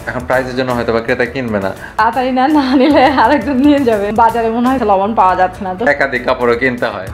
এখন প্রাইসের জন্য হয়তো বা ক্রেতা কিনবে না, তাড়াতাড়ি না নিলে আরেকজন নিয়ে যাবে। বাজারে মনে হয় লবণ পাওয়া যাচ্ছে না, তো একাধিক কাপড়ও কিনতে হয়।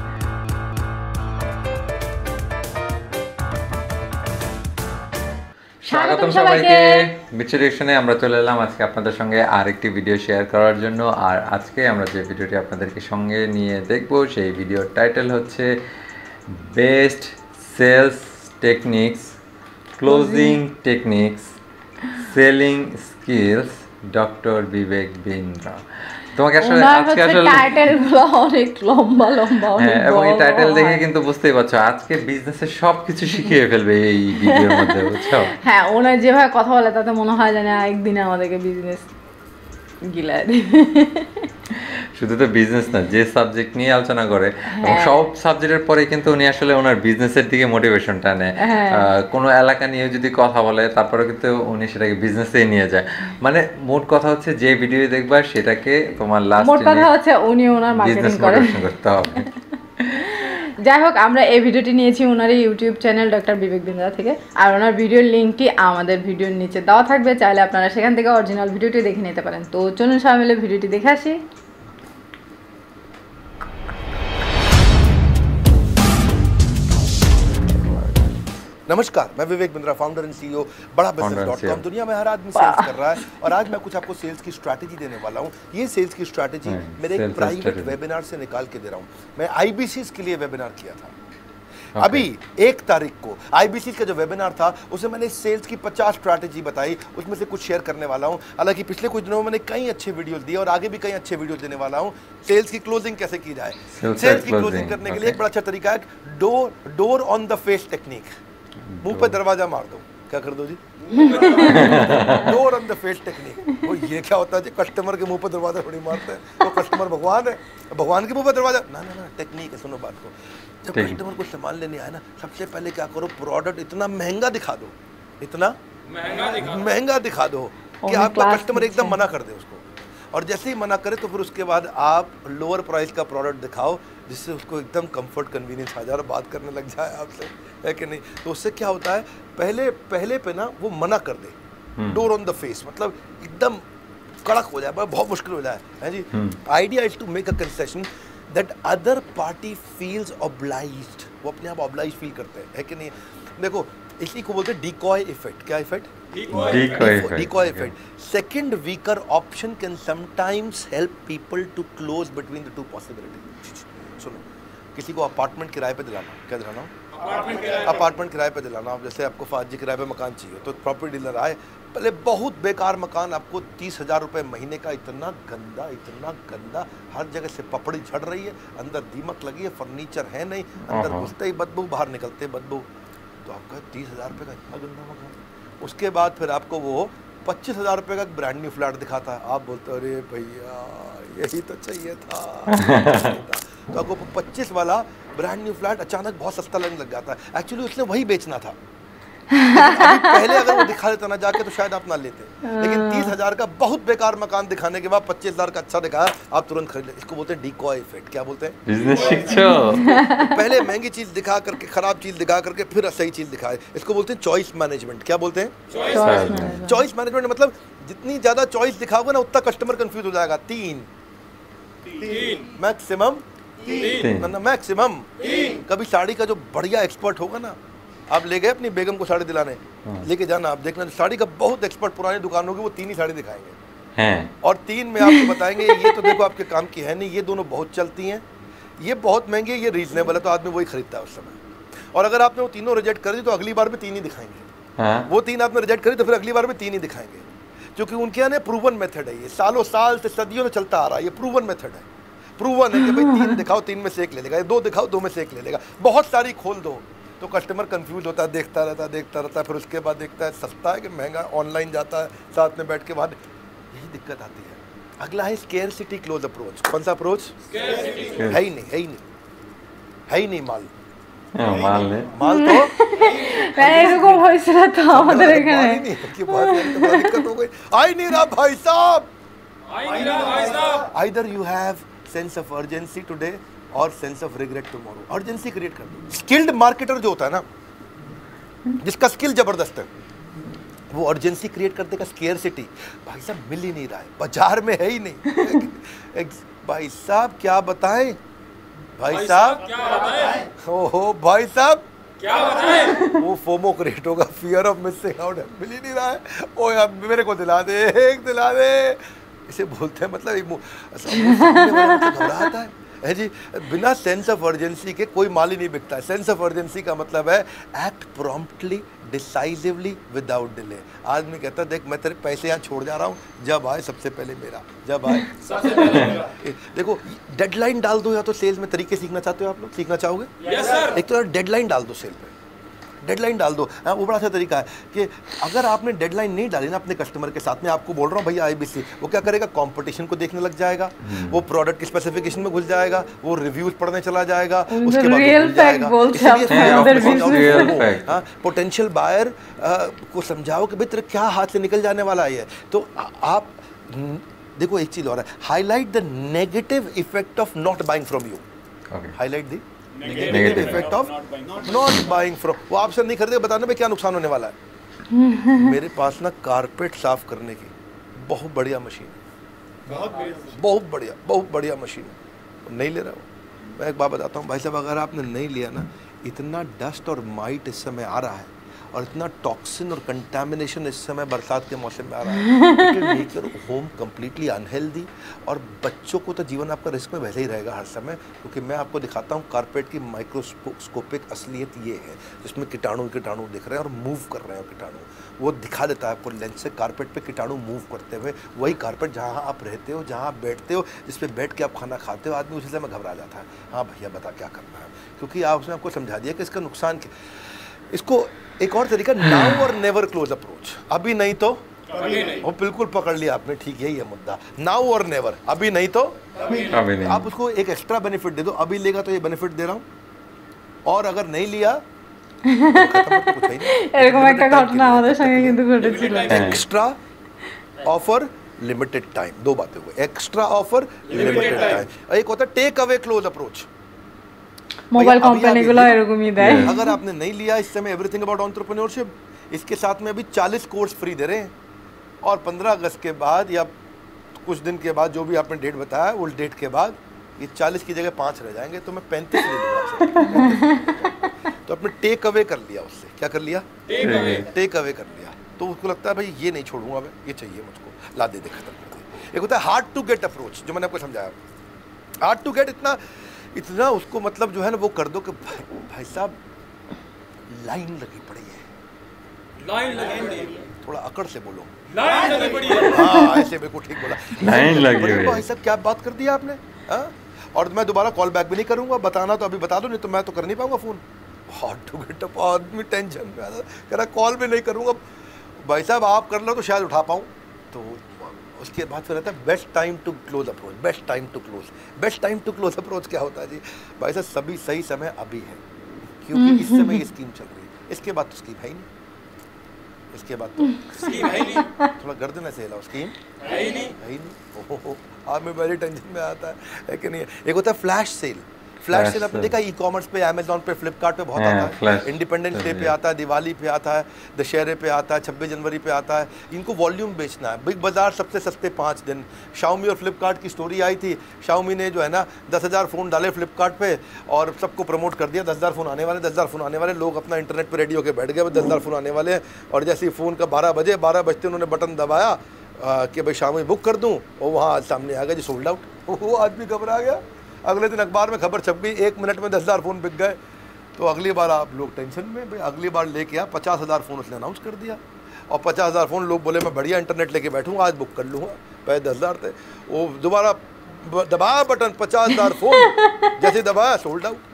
স্বাগতম সবাইকে বিচ্ছু রিঅ্যাকশনে। আমরা চলে এলাম আজকে আপনাদের সঙ্গে আরেকটি ভিডিও শেয়ার করার জন্য। আর আজকে আমরা যে ভিডিওটি আপনাদেরকে সঙ্গে নিয়ে দেখব সেই ভিডিওর টাইটেল হচ্ছে best sales techniques, closing techniques, selling skills, doctor Vivek Bindra. তোমাকে আসলে আজকে আসলে টাইটেলগুলো অনেক লম্বা লম্বা, হ্যাঁ, এবং এই টাইটেল দেখে কিন্তু বুঝতেই পারছো আজকে বিজনেসের সবকিছু শিখিয়ে ফেলবে এই ভিডিওর মধ্যে, বুঝছো? হ্যাঁ, ওনার যেভাবে কথা বলে তাতে মনে হয় জানি একদিনে আমাদেরকে বিজনেস গিলায় দেবে। শুধু তো বিজনেস না, যে সাবজেক্ট নিয়ে আলোচনা করে এবং সব সাবজেক্টের পরে কিন্তু উনি আসলে ওনার বিজনেসের দিকে মোটিভেশনটা নেয়। কোনো এলাকা নিয়ে যদি কথা বলে তারপরে কিন্তু উনি সেটাকে বিজনেসেই নিয়ে যায়। মানে মোট কথা হচ্ছে যে ভিডিও দেখবা সেটাকে তোমার লাস্ট মোট কথা হচ্ছে উনি ওনার মার্কেটিং করতে হবে। যাই হোক, আমরা এই ভিডিওটি নিয়েছি ওনার YouTube channel doctor Vivek Bindra থেকে। আর ওনার ভিডিওর লিঙ্কটি আমাদের ভিডিওর নিচে দেওয়া থাকবে, চাইলে আপনারা সেখান থেকে অরিজিনাল ভিডিওটি দেখে নিতে পারেন। তো চলুন সবাই মিলে ভিডিওটি দেখে আসি। नमस्कार, मैं Vivek Bindra, founder and CEO Bada business. दुनिया में हर आदमी सेल्स कर रहा है और आज मैं कुछ आपको सेल्स की स्ट्रैटेजी देने वाला हूँ। ये सेल्स की स्ट्रैटेजी मेरे एक प्राइवेट वेबिनार से निकाल के दे रहा हूँ। मैं आईबीसीएस के लिए वेबिनार किया था। अभी 1 तारीख को आईबीसीएस का जो वेबिनार था उसमें मैंने सेल्स की 50 स्ट्रैटेजी बताई, उसमें से कुछ शेयर करने वाला हूँ। हालांकि पिछले कुछ दिनों में मैंने कई अच्छे वीडियोस दिए और आगे भी कई अच्छे वीडियोस देने वाला हूँ। सेल्स की क्लोजिंग कैसे की जाए, सेल्स की क्लोजिंग करने के लिए एक बड़ा अच्छा तरीका है door on the face technique. मुंह पे दरवाजा मार दो, क्या कर दो जी? Door on the face technique. वो ये क्या होता है जी? कस्टमर के मुंह पे दरवाजा थोड़ी मारते हैं, तो कस्टमर भगवान है, भगवान के मुंह पे दरवाजा ना ना ना। टेक्निक है, सुनो बात को। जब कस्टमर को सामान लेने आए ना, सबसे पहले क्या करो, प्रोडक्ट इतना महंगा दिखा दो, इतना महंगा दिखा दो कि आपका कस्टमर एकदम मना कर दे उसको। और जैसे ही मना करे तो फिर उसके बाद आप लोअर प्राइस का प्रोडक्ट दिखाओ जिससे उसको एकदम कंफर्ट कन्वीनियंस आ जाए और बात करने लग जाए आपसे, है कि नहीं? तो उससे क्या होता है, पहले पे ना वो मना कर दे, डोर ऑन द फेस, मतलब एकदम कड़क हो जाए, बहुत मुश्किल हो जाए, है जी। Idea is to make a concession that other party feels obliged. वो अपने आप ऑब्लाइज फील करते हैं, है कि नहीं? देखो, इसी को बोलते हैं डिकॉय इफेक्ट। क्या effect? Decoy effect. Second weaker option can sometimes help people to close between the two possibility. सुनो, किसी को अपार्टमेंट किराए पे दिलाना, क्या दिलाना? अपार्टमेंट किराए पे दिलाना। आप जैसे आपको 5G किराए पे मकान चाहिए तो प्रॉपर्टी डीलर आए, पहले बहुत बेकार मकान, आपको 30,000 रुपये महीने का, इतना गंदा, हर जगह से पपड़ी झड़ रही है, अंदर दीमक लगी है, फर्नीचर है नहीं, अंदर घुसते ही बदबू, बाहर निकलते ही बदबू। तो आपका 30,000 रुपये का इतना गंदा मकान। उसके बाद फिर आपको वो 25,000 रुपये का ब्रांड न्यू फ्लैट दिखाता है। आप बोलते हो अरे भैया यही तो चाहिए था। तो आपको 25 वाला ब्रांड न्यू फ्लैट अचानक बहुत सस्ता लगने लग जाता है। एक्चुअली उसने वही बेचना था। पहले अगर वो दिखा देता ना जाके तो शायद आप ना लेते, लेकिन 30,000 का बहुत बेकार मकान दिखाने के बाद 25,000 का अच्छा दिखाया, आप तुरंत खरीद ले। इसको बोलते हैं डिकॉय इफेक्ट। क्या बोलते हैं? बिजनेस शिक्षो। पहले महंगी चीज दिखा करके, खराब चीज दिखा करके, फिर सही चीज दिखाए। इसको बोलते हैं चॉइस मैनेजमेंट। क्या बोलते हैं? Choice management. मतलब जितनी ज्यादा चॉइस दिखाओगे ना उतना कस्टमर कंफ्यूज हो जाएगा। 3 मैक्सिमम 3। कभी साड़ी का जो बढ़िया एक्सपर्ट होगा ना, आप ले गए अपनी बेगम को साड़ी दिलाने, लेके जाना, आप देखना साड़ी का बहुत एक्सपर्ट पुरानी दुकान होगी, वो 3 ही साड़ी दिखाएंगे और 3 में आपको बताएंगे ये तो देखो आपके काम की है नहीं, ये दोनों बहुत चलती हैं, ये बहुत महंगी है, ये रीजनेबल है, तो आदमी वही खरीदता है उस समय। और अगर आपने वो तीनों रिजेक्ट कर दी तो अगली बार भी 3 ही दिखाएंगे। वो 3 आपने रिजेक्ट करी तो फिर अगली बार भी 3 ही दिखाएंगे, क्योंकि उनके यहाँ प्रूवन मेथड है। ये सालों साल से सदियों से चलता आ रहा है, ये प्रूवन मेथड है। प्रूवन है कि भाई 3 दिखाओ, 3 में से 1 ले लेगा, 2 दिखाओ, 2 में से 1 ले लेगा। बहुत सारी खोल दो तो कस्टमर कंफ्यूज होता है, देखता रहता है, फिर उसके बाद देखता है सस्ता है कि महंगा, ऑनलाइन जाता है, साथ में बैठ के बाद यही दिक्कत आती है। अगला है स्केर्सिटी क्लोज अप्रोच। कौन सा अप्रोच? है ही नहीं माल तो दिक्कत हो गई। आई नहीं रहा भाई साहब। Either you have sense of urgency today और sense of regret tomorrow. Urgency create कर दो। स्किल्ड मार्केटर जो होता है ना, जिसका स्किल जबरदस्त है, वो अर्जेंसी क्रिएट कर देगा, स्केयरसिटी। भाई साहब मिल ही नहीं रहा है, बाजार में है ही नहीं। भाई साहब क्या बताएं, भाई साहब क्या बताएं, ओहो भाई साहब क्या बताएं, वो फोमो क्रिएट होगा, फियर ऑफ मिसिंग आउट, मिल ही नहीं रहा है। ओ यार मेरे को दिला दे, एक दिला दे, इसे बोलते हैं मतलब घबराहट है जी। बिना सेंस ऑफ अर्जेंसी के कोई माल ही नहीं बिकता है। सेंस ऑफ अर्जेंसी का मतलब है act promptly, decisively, without delay. आदमी कहता है देख मैं तेरे पैसे यहाँ छोड़ जा रहा हूँ, जब आए सबसे पहले मेरा, जब आए सबसे पहले मेरा। देखो डेडलाइन डाल दो, या तो सेल्स में तरीके सीखना चाहते हो आप लोग, सीखना चाहोगे? Yes sir. एक तो डेडलाइन डाल दो, सेल पे डेडलाइन डाल दो। हाँ वो बड़ा अच्छा तरीका है कि अगर आपने डेडलाइन नहीं डाली ना अपने कस्टमर के साथ में, आपको बोल रहा हूँ भैया IBC, वो क्या करेगा, कंपटीशन को देखने लग जाएगा, वो प्रोडक्ट की स्पेसिफिकेशन में घुस जाएगा, वो रिव्यूज पढ़ने चला जाएगा, उसके बाद भूल जाएगा। पोटेंशियल बायर को समझाओ कि भाई तेरे क्या हाथ से निकल जाने वाला है। तो आप देखो एक चीज और है, highlight the negative effect of not buying from you, highlight the negative effect of not buying from. वो आपसे नहीं खरीदे, बताने में क्या नुकसान होने वाला है। मेरे पास ना कारपेट साफ करने की बहुत बढ़िया मशीन है, बहुत बढ़िया मशीन है, नहीं ले रहा हूँ। मैं एक बात बताता हूँ भाई साहब, अगर आपने नहीं लिया ना, इतना डस्ट और माइट इस समय आ रहा है और इतना टॉक्सिन और कंटामिनेशन इस समय बरसात के मौसम में आ रहा है, it will make your home completely unhealthy. और बच्चों को तो जीवन आपका रिस्क में वैसे ही रहेगा हर समय, क्योंकि मैं आपको दिखाता हूँ कारपेट की माइक्रोस्कोपिक असलियत ये है, जिसमें कीटाणु दिख रहे हैं और मूव कर रहे हैं कीटाणु, वो दिखा देता है आपको लेंस से कारपेट पे कीटाणु मूव करते हुए। वही कारपेट जहाँ आप रहते हो, जहाँ आप बैठते हो, जिस पे बैठ के आप खाना खाते हो, आदमी उसी समय घबरा जाता है, हाँ भैया बता क्या करना है, क्योंकि उसने आपको समझा दिया कि इसका नुकसान क्या। इसको एक और तरीका, नाउ और नेवर क्लोज अप्रोच, अभी नहीं तो कभी नहीं। वो बिल्कुल पकड़ लिया आपने, ठीक यही है मुद्दा, नाउ और नेवर, अभी नहीं तो कभी नहीं। आप उसको एक एक्स्ट्रा बेनिफिट दे दो, अभी लेगा तो ये बेनिफिट दे रहा हूँ, और अगर नहीं लिया एक्स्ट्रा ऑफर लिमिटेड टाइम, दो बातें हुई, एक्स्ट्रा ऑफर लिमिटेड टाइम। एक होता है take away close approach, mobile company गुलो এরকমই দেয়। अगर आपने नहीं लिया इस समय एवरीथिंग अबाउट एंटरप्रेन्योरशिप, इसके साथ में अभी 40 कोर्स फ्री दे रहे हैं, और 15 अगस्त के बाद या कुछ दिन के बाद जो भी आपने डेट बताया, उस डेट के बाद ये 40 की जगह 5 रह जाएंगे, तो मैं 35 ले लूँगा। तो आपने टेक अवे कर लिया उससे, क्या कर लिया, टेक अवे कर लिया। तो उसको लगता है भाई ये नहीं छोड़ूंगा मैं, ये चाहिए मुझको, ला दे खत्म कर दे। एक होता है हार्ड टू गेट अप्रोच, जो मैंने आपको समझाया, हार्ड टू गेट इतना उसको मतलब जो है ना वो कर दो कि भाई साहब लाइन लगी पड़ी है, लाइन लगी, थोड़ा अकड़ से बोलो, लाइन लगी पड़ी है, हाँ ऐसे बिल्कुल ठीक बोला, लाइन लगी है। भाई साहब क्या बात कर दिया आपने, हाँ? और मैं दोबारा कॉल बैक भी नहीं करूंगा, बताना तो अभी बता दो, नहीं तो मैं तो कर नहीं पाऊंगा phone. Hard to get up, आदमी टेंशन में कह रहा कॉल भी नहीं करूंगा। भाई साहब आप कर लो तो शायद उठा पाऊँ। तो उसके बाद फिर रहता है best time to close approach, best time to close. Best time to close approach क्या होता है जी, भाई साहब सभी सही समय अभी है, क्योंकि इस समय ये स्कीम चल रही है, इसके बाद तो स्कीम है ही नहीं, इसके बाद तो स्कीम है ही नहीं, थोड़ा गर्दन ऐसे हिलाओ, स्कीम है ही नहीं, ओहो आप में बड़ी टेंशन में आता है कि नहीं। एक होता है फ्लैश सेल, फ्लैश सेल आपने देखा ई कॉमर्स पे, अमेजोन पे, फ्लिपकार्ट पे बहुत आता है, इंडिपेंडेंस डे पे आता है, दिवाली पे आता है, दशहरे पे आता है, 26 जनवरी पे आता है। इनको वॉल्यूम बेचना है, बिग बाजार सबसे सस्ते 5 दिन। शाओमी और फ्लिपकार्ट की स्टोरी आई थी, शाओमी ने जो है ना 10,000 फ़ोन डाले फ्लिपकार्ट पे और सबको प्रमोट कर दिया, 10,000 फ़ोन आने वाले, 10,000 फ़ोन आने वाले। लोग अपना इंटरनेट पर रेडी होकर बैठ गए, 10,000 फ़ोन आने वाले हैं। और जैसे ही फ़ोन का 12 बजते उन्होंने बटन दबाया कि भाई शाओमी बुक कर दूँ, और वहाँ सामने आ गया जी सोल्ड आउट। वो आदमी घबरा गया। अगले दिन अखबार में खबर छप गई, 1 मिनट में 10,000 फ़ोन बिक गए। तो अगली बार आप लोग टेंशन में, भाई अगली बार लेके आ 50,000 फ़ोन उसने अनाउंस कर दिया, और 50,000 फ़ोन लोग बोले मैं बढ़िया इंटरनेट लेके बैठूंगा, आज बुक कर लूँगा। पहले 10,000 थे, वो दोबारा दबाया बटन, 50,000 फ़ोन, जैसे दबाया सोल्ड आउट।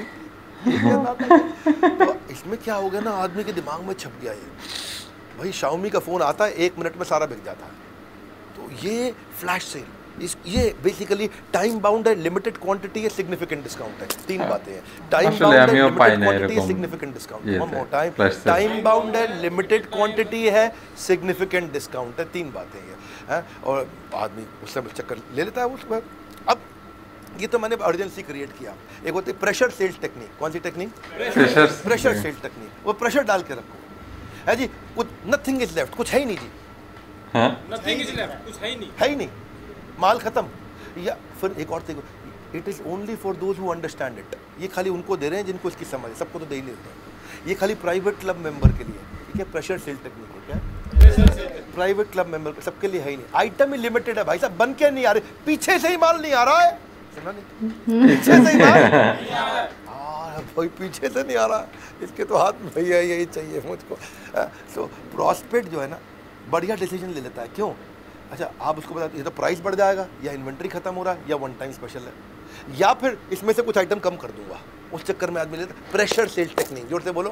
तो इसमें क्या हो गया ना, आदमी के दिमाग में छप गया ये, भाई शाओमी का फ़ोन आता है 1 मिनट में सारा बिक जाता है। तो ये फ्लैश सेल, ये बेसिकली टाइम बाउंड है, लिमिटेड क्वांटिटी है, सिग्निफिकेंट डिस्काउंट है। 3 बातें हैं, टाइम बाउंड है, लिमिटेड क्वांटिटी है, significant discount. One more time, time bound है, लिमिटेड क्वांटिटी है, सिग्निफिकेंट डिस्काउंट है। 3 बातें हैं, और आदमी उस समय चक्कर ले लेता है उसमें। अब ये तो मैंने अर्जेंसी क्रिएट किया। एक होती है प्रेशर सेल्स टेक्निक। कौन सी टेक्निक? Pressure sales technique. वो प्रेशर डाल के रखो। है जी, कुछ नथिंग इज लेफ्ट, कुछ है ही नहीं जी, हाँ नथिंग इज लेफ्ट, कुछ है ही नहीं, है ही नहीं, माल खत्म। या फिर एक और देखो, it is only for those who understand it, ये खाली उनको दे रहे हैं जिनको इसकी समझ है, सबको तो दे ही नहीं देते हैं। ये खाली प्राइवेट क्लब मेंबर के लिए, ठीक है, प्रेशर सेल टेक्निक है क्या, प्राइवेट क्लब मेंबर सबके लिए है ही नहीं। आइटम ही लिमिटेड है भाई साहब, बन के नहीं आ रहे, पीछे से ही माल नहीं आ रहा है, सुना नहीं, पीछे से ही माल भाई पीछे से नहीं आ रहा, इसके तो हाथ में भैया यही चाहिए मुझको। तो प्रॉस्पेक्ट जो है ना बढ़िया डिसीजन ले लेता है, क्यों? अच्छा आप उसको बता, ये तो प्राइस बढ़ जाएगा, या इन्वेंट्री खत्म हो रहा है, या वन टाइम स्पेशल है, या फिर इसमें से कुछ आइटम कम कर दूंगा, उस चक्कर में आदमी लेता प्रेशर सेल्स टेक्निक। जोर से बोलो,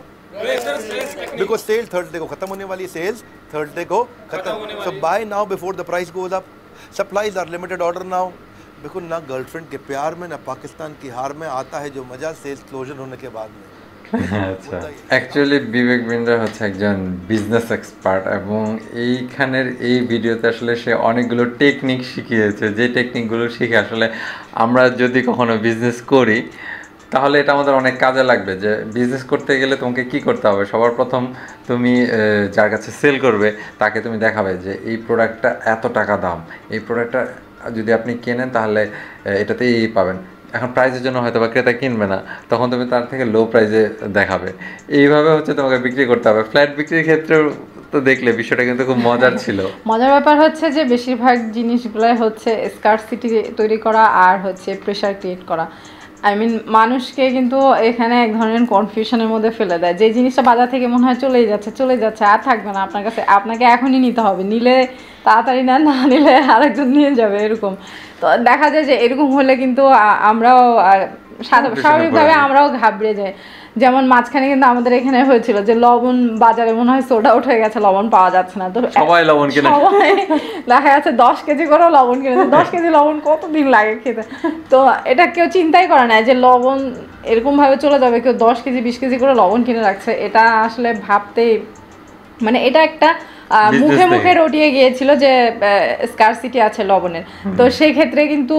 बिकॉज सेल थर्सडे को खत्म होने वाली है, सेल्स थर्सडे को खत्म, so buy now before the price goes up, supplies are limited order now. देखो ना गर्लफ्रेंड के प्यार में, ना पाकिस्तान की हार में आता है जो मजा सेल्स क्लोजर होने के बाद में। আচ্ছা, অ্যাকচুয়ালি বিবেক বিন্দ্রা হচ্ছে একজন বিজনেস এক্সপার্ট এবং এইখানের এই ভিডিওতে আসলে সে অনেকগুলো টেকনিক শিখিয়েছে, যে টেকনিকগুলো শিখে আসলে আমরা যদি কখনো বিজনেস করি তাহলে এটা আমাদের অনেক কাজে লাগবে। যে বিজনেস করতে গেলে তোমাকে কি করতে হবে, সবার প্রথম তুমি যার কাছে সেল করবে তাকে তুমি দেখাবে যে এই প্রোডাক্টটা এত টাকা দাম, এই প্রোডাক্টটা যদি আপনি কেনেন তাহলে এটাতেই এই পাবেন। এখন প্রাইসের জন্য হয়তো বা ক্রেতা কিনবে না, তখন তুমি তার থেকে লো প্রাইসে দেখাবে, এইভাবে হচ্ছে তোমাকে বিক্রি করতে হবে। ফ্ল্যাট বিক্রির ক্ষেত্রেও তো দেখলে বিষয়টা কিন্তু খুব মজার ছিল। মজার ব্যাপার হচ্ছে যে বেশিরভাগ জিনিসগুলোই হচ্ছে স্কারসিটি তৈরি করা আর হচ্ছে প্রেশার ক্রিয়েট করা। আই মিন মানুষকে কিন্তু এখানে এক ধরনের কনফিউশনের মধ্যে ফেলে দেয়, যে জিনিসটা বাজার থেকে মনে হয় চলেই যাচ্ছে আর থাকবে না আপনার কাছে, আপনাকে এখনই নিতে হবে, নিলে তাড়াতাড়ি না নিলে আরেকজন নিয়ে যাবে, এরকম। তো দেখা যায় যে এরকম হলে কিন্তু আমরাও স্বাভাবিকভাবে আমরাও ঘাবড়ে যাই। যেমন মাঝখানে কিন্তু আমাদের এখানে হয়েছিল যে লবণ বাজারে মনে হয় সোল্ড আউট হয়ে গেছে, লবণ পাওয়া যাচ্ছে না, তো সবাই লবণ কিনে, সবাই দেখা যাচ্ছে 10 কেজি করে লবণ কিনেছে। 10 কেজি লবণ কতদিন লাগে খেতে, তো এটা কেউ চিন্তাই করে না যে লবণ এরকম ভাবে চলে যাবে, কেউ 10 কেজি 20 কেজি করে লবণ কিনে রাখছে। এটা আসলে ভাবতেই মানে এটা একটা মুখে মুখে রটিয়ে গিয়েছিল যে স্কারসিটি আছে লবণের, তো সেই ক্ষেত্রে কিন্তু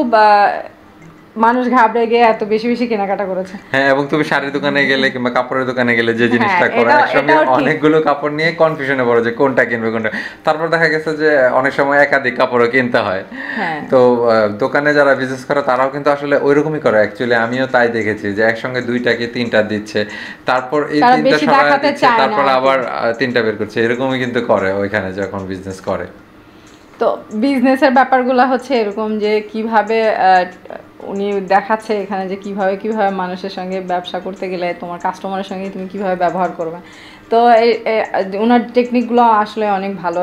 মানুষ ঘাবড়ে গিয়ে এত বেশি বেশি কেনাকাটা করেছে। হ্যাঁ, এবং তুমি শাড়ির দোকানে গেলে কিংবা কাপড়ের দোকানে গেলে যে জিনিসটা করো, একসঙ্গে অনেকগুলো কাপড় নিয়ে কনফিউশনে পড়ো যে কোনটা কিনবে কোনটা, তারপর দেখা গেছে যে অনেক সময় একাধিক কাপড়ও কিনতে হয়। তো দোকানে যারা বিজনেস করে তারাও কিন্তু আসলে ওইরকমই করে, অ্যাকচুয়ালি আমিও তাই দেখেছি যে একসঙ্গে 2টা কি 3টা দিচ্ছে, তারপর এই 3টা সরায় দিচ্ছে, তারপর আবার 3টা বের করছে, এরকমই কিন্তু করে ওইখানে যখন বিজনেস করে। তো বিজনেসের ব্যাপারগুলো হচ্ছে এরকম যে কিভাবে উনি দেখাচ্ছে এখানে যে কিভাবে মানুষের সঙ্গে ব্যবসা করতে গেলে তোমার কাস্টমারের সঙ্গে তুমি কিভাবে ব্যবহার করবে। তো ওনার টেকনিকগুলো আসলে অনেক ভালো,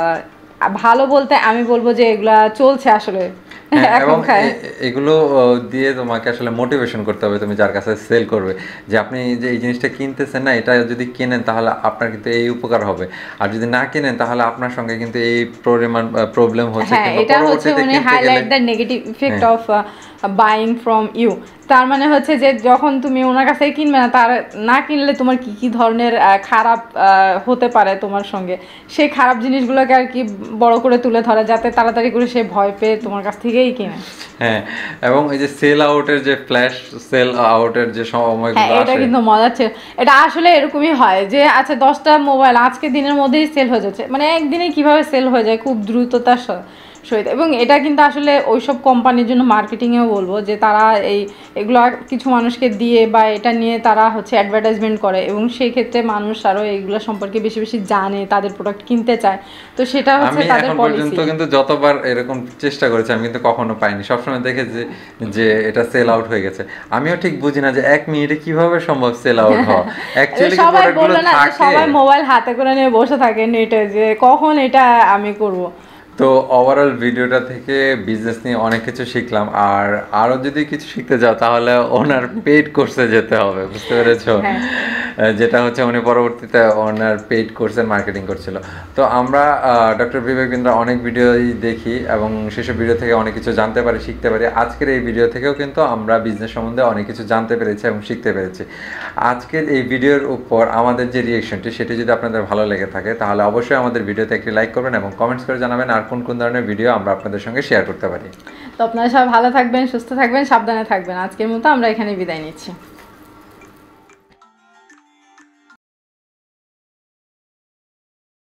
ভালো বলতে আমি বলবো যে এগুলা চলছে আসলে। এবং এগুলো দিয়ে তোমাকে আসলে মোটিভেশন করতে হবে তুমি যার কাছে সেল করবে, যে আপনি যে এই জিনিসটা কিনতেছেন না, এটা যদি কেনেন তাহলে আপনার কিন্তু এই উপকার হবে, আর যদি না কেনেন তাহলে আপনার সঙ্গে কিন্তু এই প্রবলেম হচ্ছে। এটা হচ্ছে উনি highlight the negative effect of buying from you. তার মানে হচ্ছে যে যখন তুমি ওনার কাছে কিনবে না, তার না কিনলে তোমার কি কি ধরনের খারাপ হতে পারে তোমার সঙ্গে, সেই খারাপ জিনিসগুলোকে আর কি বড় করে তুলে ধরে যাতে তাড়াতাড়ি করে সে ভয় পেয়ে তোমার কাছ থেকেই কিনে। হ্যাঁ, এবং এই যে সেল আউটের যে ফ্ল্যাশ সেল আউটের যে সময়গুলো আসে, এটা কিন্তু মজার ছিল। এটা আসলে এরকমই হয় যে আচ্ছা 10টা মোবাইল আজকে দিনের মধ্যেই সেল হয়ে যাচ্ছে, মানে একদিনে কিভাবে সেল হয়ে যায় খুব দ্রুততার সহিত। এবং এটা কিন্তু আসলে ওইসব কোম্পানির জন্য মার্কেটিংয়েও বলবো যে তারা এগুলো কিছু মানুষকে দিয়ে বা এটা নিয়ে তারা হচ্ছে অ্যাডভার্টাইজমেন্ট করে, এবং সেই ক্ষেত্রে মানুষ আরও এইগুলো সম্পর্কে বেশি বেশি জানে, তাদের প্রোডাক্ট কিনতে চায়, তো সেটা হচ্ছে তাদের পলিসি। আমি কিন্তু যতবার এরকম চেষ্টা করেছি আমি কিন্তু কখনো পাইনি, সবসময় দেখেছি যে এটা সেল আউট হয়ে গেছে। আমিও ঠিক বুঝি না যে 1 মিনিটে কিভাবে সম্ভব সেল আউট হওয়া। অ্যাকচুয়ালি সবাই বললো না যে সবাই মোবাইল হাতে করে নিয়ে বসে থাকে নেটে যে কখন এটা আমি করব। তো ওভারঅল ভিডিওটা থেকে বিজনেস নিয়ে অনেক কিছু শিখলাম, আর আরও যদি কিছু শিখতে যাও তাহলে ওনার পেইড কোর্সে যেতে হবে, বুঝতে পেরেছো? যেটা হচ্ছে উনি পরবর্তীতে ওনার পেইড কোর্সের মার্কেটিং করছিল। তো আমরা ডক্টর বিবেক বিন্দ্রা অনেক ভিডিওই দেখি এবং সেসব ভিডিও থেকে অনেক কিছু জানতে পারি, শিখতে পারি। আজকের এই ভিডিও থেকেও কিন্তু আমরা বিজনেস সম্বন্ধে অনেক কিছু জানতে পেরেছি এবং শিখতে পেরেছি। আজকের এই ভিডিওর উপর আমাদের যে রিয়েকশনটি সেটি যদি আপনাদের ভালো লেগে থাকে তাহলে অবশ্যই আমাদের ভিডিওতে একটি লাইক করবেন এবং কমেন্টস করে জানাবেন আর কোন কোন ধরনের ভিডিও আমরা আপনাদের সঙ্গে শেয়ার করতে পারি। তো আপনারা সবাই ভালো থাকবেন, সুস্থ থাকবেন, সাবধানে থাকবেন। আজকের মতো আমরা এখানে বিদায় নিচ্ছি।